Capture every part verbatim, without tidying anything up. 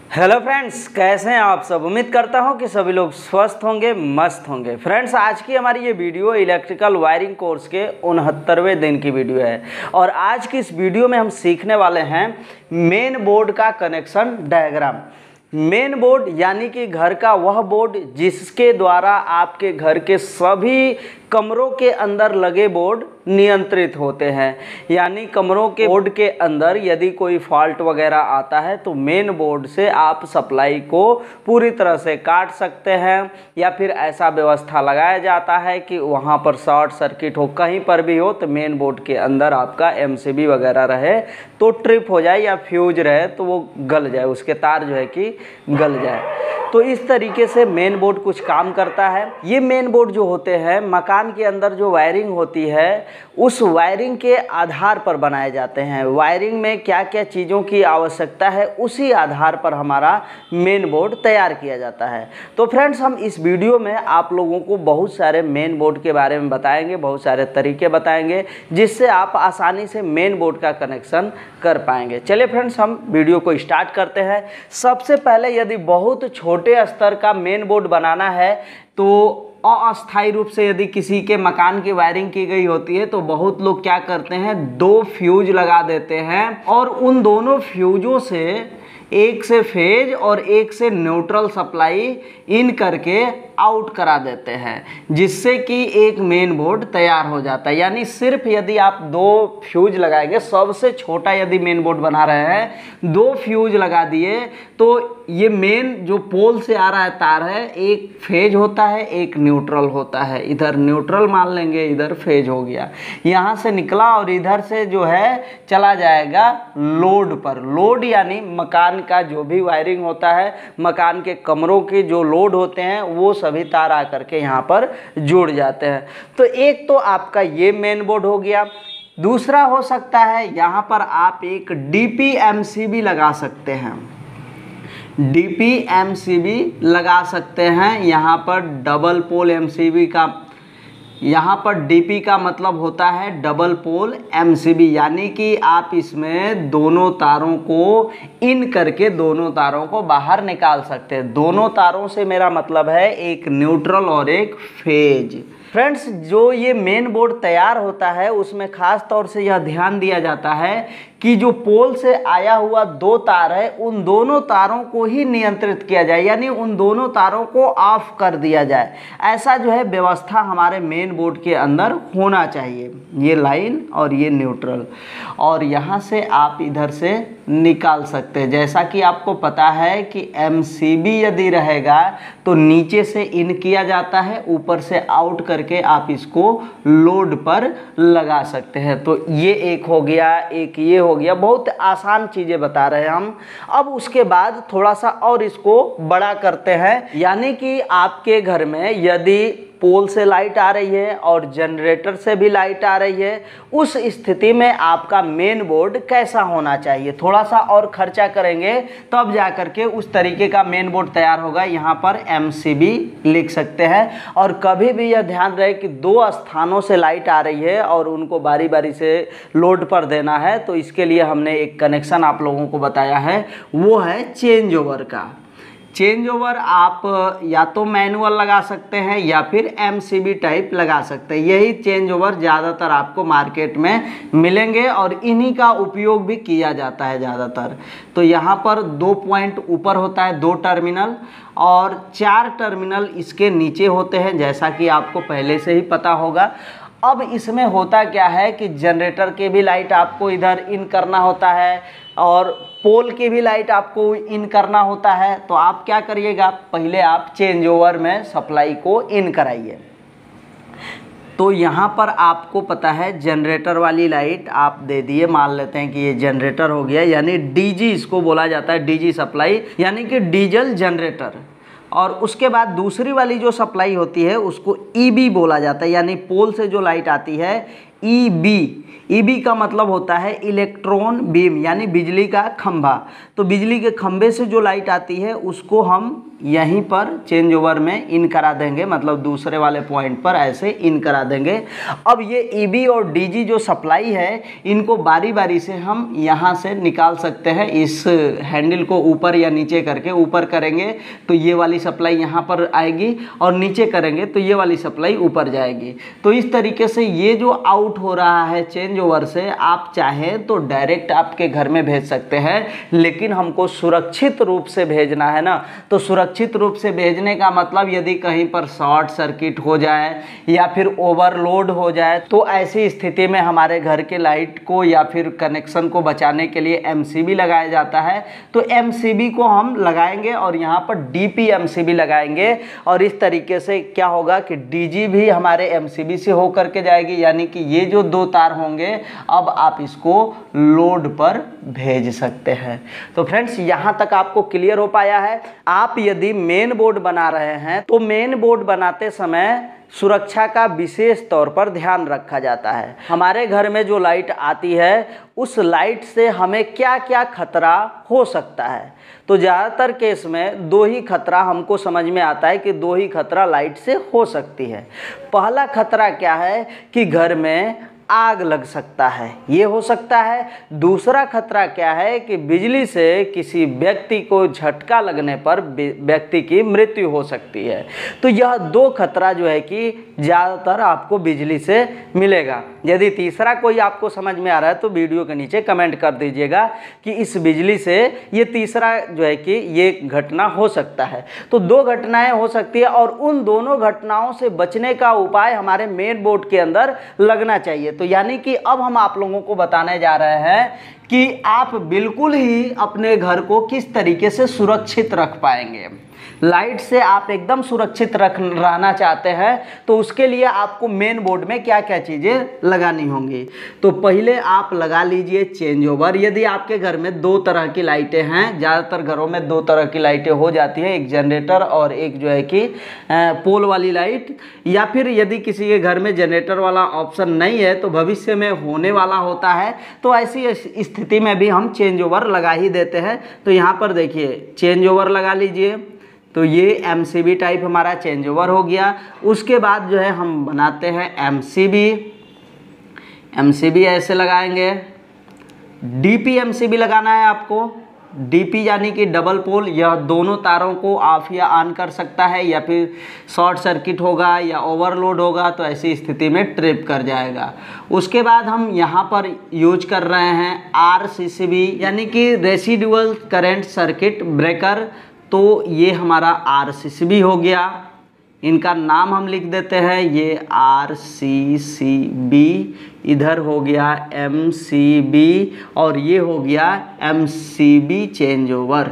Hello friends, कैसे हैं आप सब। उम्मीद करता हूं कि सभी लोग स्वस्थ होंगे, मस्त होंगे। फ्रेंड्स, आज की हमारी ये वीडियो इलेक्ट्रिकल वायरिंग कोर्स के उनहत्तरवें दिन की वीडियो है और आज की इस वीडियो में हम सीखने वाले हैं मेन बोर्ड का कनेक्शन डायग्राम। मेन बोर्ड यानी कि घर का वह बोर्ड जिसके द्वारा आपके घर के सभी कमरों के अंदर लगे बोर्ड नियंत्रित होते हैं। यानी कमरों के बोर्ड के अंदर यदि कोई फॉल्ट वगैरह आता है तो मेन बोर्ड से आप सप्लाई को पूरी तरह से काट सकते हैं, या फिर ऐसा व्यवस्था लगाया जाता है कि वहाँ पर शॉर्ट सर्किट हो, कहीं पर भी हो तो मेन बोर्ड के अंदर आपका एमसीबी वगैरह रहे तो ट्रिप हो जाए, या फ्यूज रहे तो वो गल जाए, उसके तार जो है कि गल जाए। तो इस तरीके से मेन बोर्ड कुछ काम करता है। ये मेन बोर्ड जो होते हैं मकान के अंदर जो वायरिंग होती है उस वायरिंग के आधार पर बनाए जाते हैं। वायरिंग में क्या क्या चीज़ों की आवश्यकता है उसी आधार पर हमारा मेन बोर्ड तैयार किया जाता है। तो फ्रेंड्स, हम इस वीडियो में आप लोगों को बहुत सारे मेन बोर्ड के बारे में बताएंगे, बहुत सारे तरीके बताएंगे जिससे आप आसानी से मेन बोर्ड का कनेक्शन कर पाएंगे। चलिए फ्रेंड्स, हम वीडियो को स्टार्ट करते हैं। सबसे पहले यदि बहुत छोटे स्तर का मेन बोर्ड बनाना है तो अस्थायी रूप से यदि किसी के मकान की वायरिंग की गई होती है तो बहुत लोग क्या करते हैं, दो फ्यूज लगा देते हैं और उन दोनों फ्यूजों से एक से फेज और एक से न्यूट्रल सप्लाई इन करके आउट करा देते हैं, जिससे कि एक मेन बोर्ड तैयार हो जाता है। यानी सिर्फ यदि आप दो फ्यूज लगाएंगे, सबसे छोटा यदि मेन बोर्ड बना रहे हैं, दो फ्यूज लगा दिए तो ये मेन जो पोल से आ रहा है तार है, एक फेज होता है एक न्यूट्रल होता है। इधर न्यूट्रल मान लेंगे, इधर फेज हो गया, यहाँ से निकला और इधर से जो है चला जाएगा लोड पर। लोड यानी मकान का जो भी वायरिंग होता है, मकान के कमरों के जो लोड होते हैं वो सभी तार आकर के यहाँ पर जुड़ जाते हैं। तो एक तो आपका ये मेन बोर्ड हो गया। दूसरा हो सकता है यहाँ पर आप एक डीपीएमसीबी लगा सकते हैं, डीपीएमसीबी लगा सकते हैं। यहाँ पर डबल पोल एमसीबी का, यहाँ पर डीपी का मतलब होता है डबल पोल एमसीबी, यानी कि आप इसमें दोनों तारों को इन करके दोनों तारों को बाहर निकाल सकते हैं। दोनों तारों से मेरा मतलब है एक न्यूट्रल और एक फेज। फ्रेंड्स, जो ये मेन बोर्ड तैयार होता है उसमें खास तौर से यह ध्यान दिया जाता है कि जो पोल से आया हुआ दो तार है उन दोनों तारों को ही नियंत्रित किया जाए, यानी उन दोनों तारों को ऑफ कर दिया जाए। ऐसा जो है व्यवस्था हमारे मेन बोर्ड के अंदर होना चाहिए। ये लाइन और ये न्यूट्रल, और यहाँ से आप इधर से निकाल सकते हैं। जैसा कि आपको पता है कि एमसीबी यदि रहेगा तो नीचे से इन किया जाता है, ऊपर से आउट करके आप इसको लोड पर लगा सकते हैं। तो ये एक हो गया, एक ये हो गया। बहुत आसान चीजें बता रहे हैं हम। अब उसके बाद थोड़ा सा और इसको बड़ा करते हैं, यानी कि आपके घर में यदि पोल से लाइट आ रही है और जनरेटर से भी लाइट आ रही है, उस स्थिति में आपका मेन बोर्ड कैसा होना चाहिए। थोड़ा सा और खर्चा करेंगे तब जा करके उस तरीके का मेन बोर्ड तैयार होगा। यहाँ पर एमसीबी लिख सकते हैं। और कभी भी यह ध्यान रहे कि दो स्थानों से लाइट आ रही है और उनको बारी बारी से लोड पर देना है, तो इसके लिए हमने एक कनेक्शन आप लोगों को बताया है, वो है चेंज ओवर का। चेंज ओवर आप या तो मैनुअल लगा सकते हैं या फिर एमसीबी टाइप लगा सकते हैं। यही चेंज ओवर ज़्यादातर आपको मार्केट में मिलेंगे और इन्हीं का उपयोग भी किया जाता है ज़्यादातर। तो यहाँ पर दो पॉइंट ऊपर होता है, दो टर्मिनल, और चार टर्मिनल इसके नीचे होते हैं, जैसा कि आपको पहले से ही पता होगा। अब इसमें होता क्या है कि जनरेटर के भी लाइट आपको इधर इन करना होता है और पोल की भी लाइट आपको इन करना होता है। तो आप क्या करिएगा, पहले आप चेंज ओवर में सप्लाई को इन कराइए। तो यहाँ पर आपको पता है जनरेटर वाली लाइट आप दे दिए, मान लेते हैं कि ये जनरेटर हो गया, यानी डीजी इसको बोला जाता है, डीजी सप्लाई यानी कि डीजल जनरेटर। और उसके बाद दूसरी वाली जो सप्लाई होती है उसको ईबी बोला जाता है, यानी पोल से जो लाइट आती है ई बी, ई बी का मतलब होता है इलेक्ट्रॉन बीम यानी बिजली का खंभा। तो बिजली के खंभे से जो लाइट आती है उसको हम यहीं पर चेंज ओवर में इन करा देंगे, मतलब दूसरे वाले पॉइंट पर ऐसे इन करा देंगे। अब ये ई बी और डी जी जो सप्लाई है इनको बारी बारी से हम यहाँ से निकाल सकते हैं। इस हैंडल को ऊपर या नीचे करके, ऊपर करेंगे तो ये वाली सप्लाई यहाँ पर आएगी और नीचे करेंगे तो ये वाली सप्लाई ऊपर जाएगी। तो इस तरीके से ये जो आउट हो रहा है चेंज ओवर से, आप चाहें तो डायरेक्ट आपके घर में भेज सकते हैं, लेकिन हमको सुरक्षित रूप से भेजना है ना। तो सुरक्षित रूप से भेजने का मतलब यदि कहीं पर शॉर्ट सर्किट हो जाए या फिर ओवरलोड हो जाए तो ऐसी स्थिति में हमारे घर के लाइट को या फिर कनेक्शन को बचाने के लिए एम सी बी लगाया जाता है। तो एम सी बी को हम लगाएंगे और यहाँ पर D P M C B लगाएंगे और इस तरीके से क्या होगा कि डी जी भी हमारे एम सी बी से होकर के जाएगी, यानी कि ये जो दो तार होंगे अब आप इसको लोड पर भेज सकते हैं। तो फ्रेंड्स यहाँ तक आपको क्लियर हो पाया है। आप यदि मेन बोर्ड बना रहे हैं तो मेन बोर्ड बनाते समय सुरक्षा का विशेष तौर पर ध्यान रखा जाता है। हमारे घर में जो लाइट आती है उस लाइट से हमें क्या क्या खतरा हो सकता है। तो ज़्यादातर केस में दो ही खतरा हमको समझ में आता है कि दो ही खतरा लाइट से हो सकती है। पहला खतरा क्या है कि घर में आग लग सकता है, ये हो सकता है। दूसरा खतरा क्या है कि बिजली से किसी व्यक्ति को झटका लगने पर व्यक्ति की मृत्यु हो सकती है। तो यह दो खतरा जो है कि ज़्यादातर आपको बिजली से मिलेगा। यदि तीसरा कोई आपको समझ में आ रहा है तो वीडियो के नीचे कमेंट कर दीजिएगा कि इस बिजली से ये तीसरा जो है कि ये घटना हो सकता है। तो दो घटनाएं हो सकती है और उन दोनों घटनाओं से बचने का उपाय हमारे मेन बोर्ड के अंदर लगना चाहिए। तो यानी कि अब हम आप लोगों को बताने जा रहे हैं कि आप बिल्कुल ही अपने घर को किस तरीके से सुरक्षित रख पाएंगे। लाइट से आप एकदम सुरक्षित रख रहना चाहते हैं तो उसके लिए आपको मेन बोर्ड में क्या क्या चीज़ें लगानी होंगी। तो पहले आप लगा लीजिए चेंज ओवर। यदि आपके घर में दो तरह की लाइटें हैं, ज़्यादातर घरों में दो तरह की लाइटें हो जाती है, एक जनरेटर और एक जो है कि पोल वाली लाइट, या फिर यदि किसी के घर में जनरेटर वाला ऑप्शन नहीं है तो भविष्य में होने वाला होता है, तो ऐसी स्थिति में भी हम चेंज ओवर लगा ही देते हैं। तो यहाँ पर देखिए चेंज ओवर लगा लीजिए। तो ये एम सी बी टाइप हमारा चेंज ओवर हो गया। उसके बाद जो है हम बनाते हैं M C B. M C B ऐसे लगाएंगे। D P M C B लगाना है आपको। डी पी यानी कि डबल पोल, यह दोनों तारों को ऑफ या ऑन कर सकता है, या फिर शॉर्ट सर्किट होगा या ओवरलोड होगा तो ऐसी स्थिति में ट्रिप कर जाएगा। उसके बाद हम यहाँ पर यूज कर रहे हैं आर सी सी बी यानी कि रेसिडुअल करंट सर्किट ब्रेकर। तो ये हमारा आर सी सी बी हो गया। इनका नाम हम लिख देते हैं, ये आर सी सी बी, इधर हो गया एम सी बी और ये हो गया M C B change over.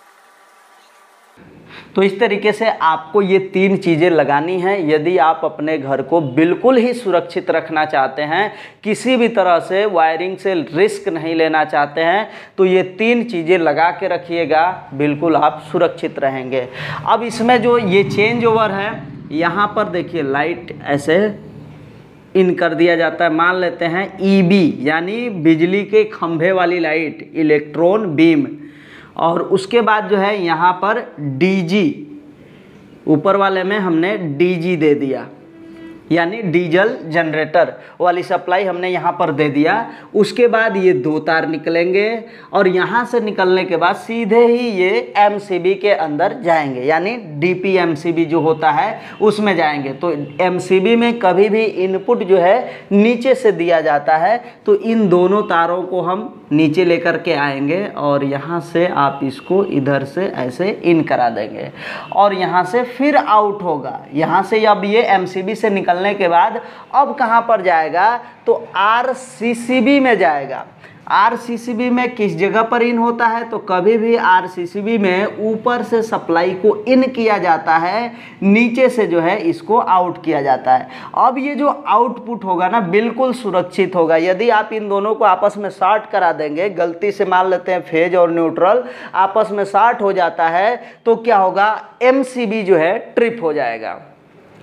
तो इस तरीके से आपको ये तीन चीज़ें लगानी हैं यदि आप अपने घर को बिल्कुल ही सुरक्षित रखना चाहते हैं, किसी भी तरह से वायरिंग से रिस्क नहीं लेना चाहते हैं, तो ये तीन चीज़ें लगा के रखिएगा, बिल्कुल आप सुरक्षित रहेंगे। अब इसमें जो ये चेंज ओवर है, यहाँ पर देखिए लाइट ऐसे इन कर दिया जाता है। मान लेते हैं ई बी यानी बिजली के खंभे वाली लाइट, इलेक्ट्रॉन बीम, और उसके बाद जो है यहाँ पर डी जी, ऊपर वाले में हमने डी जी दे दिया यानी डीजल जनरेटर वाली सप्लाई हमने यहाँ पर दे दिया। उसके बाद ये दो तार निकलेंगे और यहाँ से निकलने के बाद सीधे ही ये एम सी बी के अंदर जाएंगे यानी D P M C B जो होता है उसमें जाएंगे। तो एम सी बी में कभी भी इनपुट जो है नीचे से दिया जाता है, तो इन दोनों तारों को हम नीचे लेकर के आएंगे और यहाँ से आप इसको इधर से ऐसे इन करा देंगे और यहाँ से फिर आउट होगा। यहाँ से अब ये एम सी बी से निकल के बाद अब कहां पर जाएगा तो आर सी सी बी में जाएगा। आर सी सी बी में किस जगह पर इन होता है तो कभी भी आर सी सी बी में ऊपर से सप्लाई को इन किया जाता है, नीचे से जो है इसको आउट किया जाता है। अब ये जो आउटपुट होगा ना बिल्कुल सुरक्षित होगा। यदि आप इन दोनों को आपस में शॉर्ट करा देंगे, गलती से मान लेते हैं फेज और न्यूट्रल आपस में शॉर्ट हो जाता है तो क्या होगा, एम सी बी जो है ट्रिप हो जाएगा।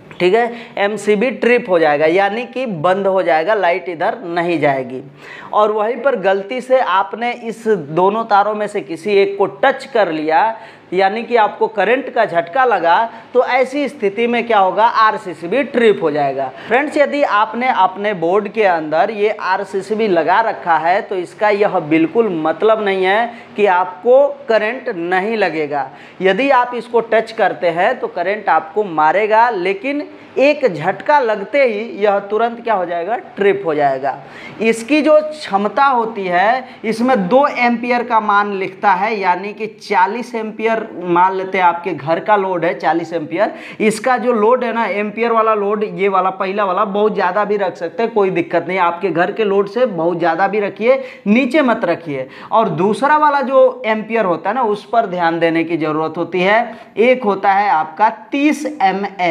ठीक है, एमसीबी ट्रिप हो जाएगा, यानी कि बंद हो जाएगा, लाइट इधर नहीं जाएगी। और वहीं पर गलती से आपने इस दोनों तारों में से किसी एक को टच कर लिया, यानी कि आपको करंट का झटका लगा, तो ऐसी स्थिति में क्या होगा, आरसीसीबी ट्रिप हो जाएगा। फ्रेंड्स, यदि आपने अपने बोर्ड के अंदर ये आरसीसीबी लगा रखा है तो इसका यह बिल्कुल मतलब नहीं है कि आपको करंट नहीं लगेगा। यदि आप इसको टच करते हैं तो करंट आपको मारेगा, लेकिन एक झटका लगते ही यह तुरंत क्या हो जाएगा, ट्रिप हो जाएगा। इसकी जो क्षमता होती है, इसमें दो एम्पियर का मान लिखता है, यानी कि चालीस एम्पियर मान लेते हैं, आपके घर का लोड है चालीस एम्पियर। इसका जो लोड है ना, एम्पियर वाला लोड, ये वाला पहला वाला बहुत ज़्यादा भी रख सकते हैं, कोई दिक्कत नहीं, आपके घर के लोड से बहुत ज़्यादा भी रखिए, नीचे मत रखिए। और दूसरा वाला जो एम्पियर होता है ना, उस पर ध्यान देने की ज़रूरत होती है। एक होता है आपका तीस एम ए,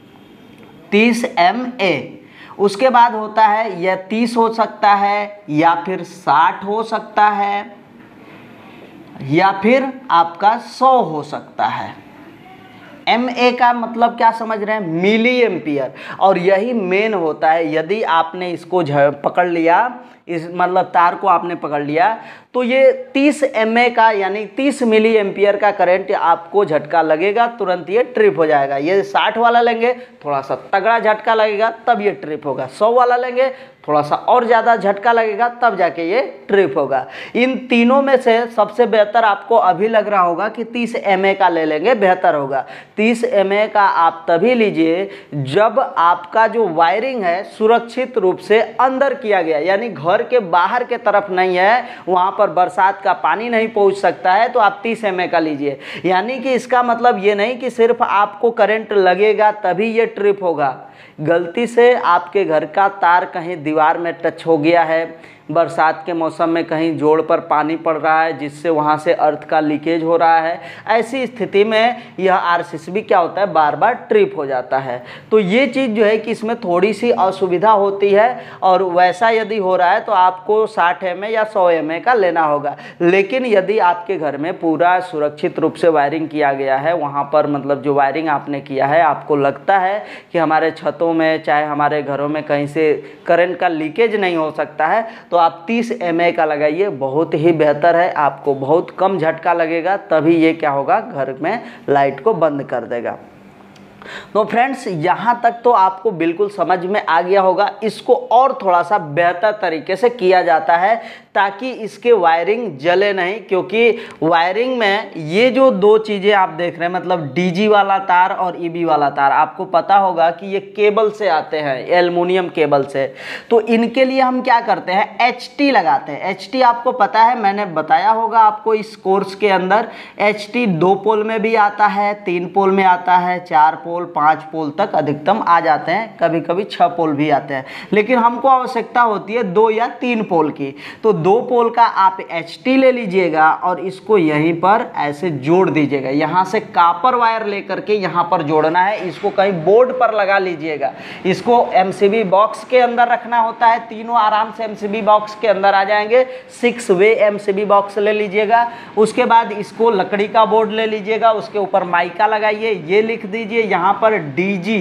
तीस एम ए, उसके बाद होता है यह तीस हो सकता है, या फिर साठ हो सकता है, या फिर आपका सौ हो सकता है। एम ए का मतलब क्या समझ रहे हैं, मिली एम्पियर, और यही मेन होता है। यदि आपने इसको पकड़ लिया, इस मतलब तार को आपने पकड़ लिया, तो ये तीस एम ए का यानी तीस मिली एम्पियर का करंट आपको झटका लगेगा, तुरंत ये ट्रिप हो जाएगा। ये साठ वाला लेंगे, थोड़ा सा तगड़ा झटका लगेगा, तब ये ट्रिप होगा। सौ वाला लेंगे, थोड़ा सा और ज़्यादा झटका लगेगा, तब जाके ये ट्रिप होगा। इन तीनों में से सबसे बेहतर आपको अभी लग रहा होगा कि तीस एम ए का ले लेंगे, बेहतर होगा। तीस एम ए का आप तभी लीजिए जब आपका जो वायरिंग है सुरक्षित रूप से अंदर किया गया, यानी घर के बाहर के तरफ नहीं है, वहाँ पर बरसात का पानी नहीं पहुँच सकता है, तो आप तीस एम ए का लीजिए। यानी कि इसका मतलब ये नहीं कि सिर्फ आपको करंट लगेगा तभी ये ट्रिप होगा। गलती से आपके घर का तार कहीं दीवार में टच हो गया है, बरसात के मौसम में कहीं जोड़ पर पानी पड़ रहा है जिससे वहाँ से अर्थ का लीकेज हो रहा है, ऐसी स्थिति में यह आरसीसीबी क्या होता है, बार बार ट्रिप हो जाता है। तो ये चीज़ जो है कि इसमें थोड़ी सी असुविधा होती है, और वैसा यदि हो रहा है तो आपको साठ एम ए या सौ एम ए का लेना होगा। लेकिन यदि आपके घर में पूरा सुरक्षित रूप से वायरिंग किया गया है, वहाँ पर मतलब जो वायरिंग आपने किया है, आपको लगता है कि हमारे छतों में चाहे हमारे घरों में कहीं से करंट का लीकेज नहीं हो सकता है, तो आप तीस एम ए का लगाइए, बहुत ही बेहतर है, आपको बहुत कम झटका लगेगा, तभी ये क्या होगा, घर में लाइट को बंद कर देगा। तो फ्रेंड्स, यहाँ तक तो आपको बिल्कुल समझ में आ गया होगा। इसको और थोड़ा सा बेहतर तरीके से किया जाता है ताकि इसके वायरिंग जले नहीं, क्योंकि वायरिंग में ये जो दो चीज़ें आप देख रहे हैं, मतलब डीजी वाला तार और ईबी वाला तार, आपको पता होगा कि ये केबल से आते हैं, एल्युमिनियम केबल से। तो इनके लिए हम क्या करते हैं, एच टी लगाते हैं। एच टी आपको पता है, मैंने बताया होगा आपको इस कोर्स के अंदर। एच टी दो पोल में भी आता है, तीन पोल में आता है, चार पोल, पाँच पोल तक अधिकतम आ जाते हैं, कभी कभी छः पोल भी आते हैं, लेकिन हमको आवश्यकता होती है दो या तीन पोल की। तो दो पोल का आप एच टी ले लीजिएगा और इसको यहीं पर ऐसे जोड़ दीजिएगा। यहाँ से कॉपर वायर लेकर के यहाँ पर जोड़ना है, इसको कहीं बोर्ड पर लगा लीजिएगा। इसको एमसीबी बॉक्स के अंदर रखना होता है, तीनों आराम से एमसीबी बॉक्स के अंदर आ जाएंगे। सिक्स वे एमसीबी बॉक्स ले लीजिएगा। उसके बाद इसको लकड़ी का बोर्ड ले लीजिएगा, उसके ऊपर माइका लगाइए, ये लिख दीजिए यहाँ पर डीजी,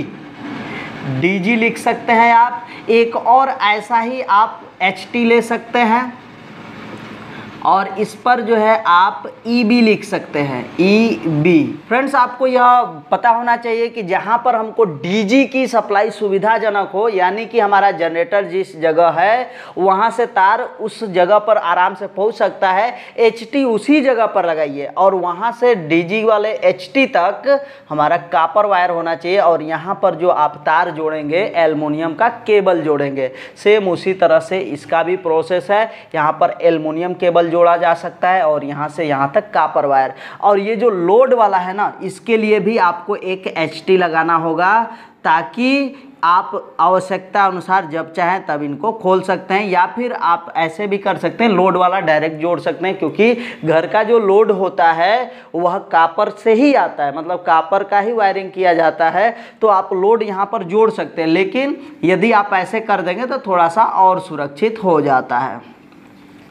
डीजी लिख सकते हैं आप। एक और ऐसा ही आप एच टी ले सकते हैं और इस पर जो है आप ई बी लिख सकते हैं, ई बी। फ्रेंड्स, आपको यह पता होना चाहिए कि जहाँ पर हमको डी जी की सप्लाई सुविधाजनक हो, यानी कि हमारा जनरेटर जिस जगह है वहाँ से तार उस जगह पर आराम से पहुँच सकता है, एच टी उसी जगह पर लगाइए और वहाँ से डी जी वाले एच टी तक हमारा कॉपर वायर होना चाहिए। और यहाँ पर जो आप तार जोड़ेंगे, एल्युमिनियम का केबल जोड़ेंगे। सेम उसी तरह से इसका भी प्रोसेस है, यहाँ पर एल्युमिनियम केबल जोड़ा जा सकता है और यहाँ से यहाँ तक कॉपर वायर। और ये जो लोड वाला है ना, इसके लिए भी आपको एक एच टी लगाना होगा ताकि आप आवश्यकता अनुसार जब चाहें तब इनको खोल सकते हैं, या फिर आप ऐसे भी कर सकते हैं, लोड वाला डायरेक्ट जोड़ सकते हैं, क्योंकि घर का जो लोड होता है वह कॉपर से ही आता है, मतलब कॉपर का ही वायरिंग किया जाता है। तो आप लोड यहाँ पर जोड़ सकते हैं, लेकिन यदि आप ऐसे कर देंगे तो थोड़ा सा और सुरक्षित हो जाता है।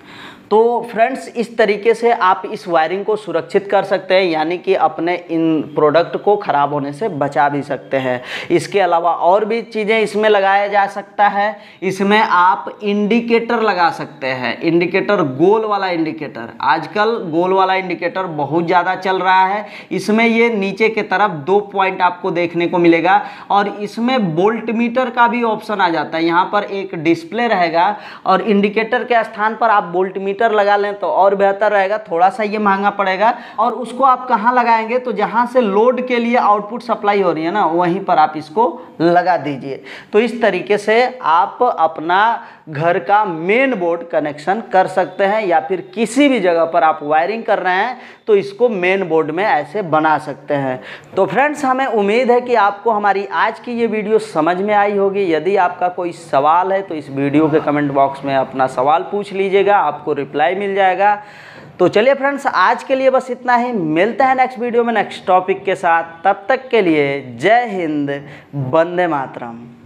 तो फ्रेंड्स इस तरीके से आप इस वायरिंग को सुरक्षित कर सकते हैं, यानी कि अपने इन प्रोडक्ट को ख़राब होने से बचा भी सकते हैं। इसके अलावा और भी चीज़ें इसमें लगाया जा सकता है। इसमें आप इंडिकेटर लगा सकते हैं, इंडिकेटर गोल वाला इंडिकेटर। आजकल गोल वाला इंडिकेटर बहुत ज़्यादा चल रहा है। इसमें ये नीचे के तरफ दो पॉइंट आपको देखने को मिलेगा और इसमें वोल्ट मीटर का भी ऑप्शन आ जाता है। यहाँ पर एक डिस्प्ले रहेगा और इंडिकेटर के स्थान पर आप वोल्ट मीटर लगा लें तो और बेहतर रहेगा। थोड़ा सा ये महंगा पड़ेगा और उसको आप कहाँ लगाएंगे, तो जहाँ से लोड के लिए आउटपुट सप्लाई हो रही है ना, वहीं पर आप इसको लगा दीजिए। तो इस तरीके से आप अपना घर का मेन बोर्ड कनेक्शन कर सकते हैं, या फिर किसी भी जगह पर आप वायरिंग कर रहे हैं तो इसको मेन बोर्ड में ऐसे बना सकते हैं। तो फ्रेंड्स हमें उम्मीद है कि आपको हमारी आज की ये वीडियो समझ में आई होगी। यदि आपका कोई सवाल है तो इस वीडियो के कमेंट बॉक्स में अपना सवाल पूछ लीजिएगा, आपको रिप्लाई मिल जाएगा। तो चलिए फ्रेंड्स आज के लिए बस इतना ही, मिलते हैं नेक्स्ट वीडियो में नेक्स्ट टॉपिक के साथ। तब तक के लिए जय हिंद, वंदे मातरम।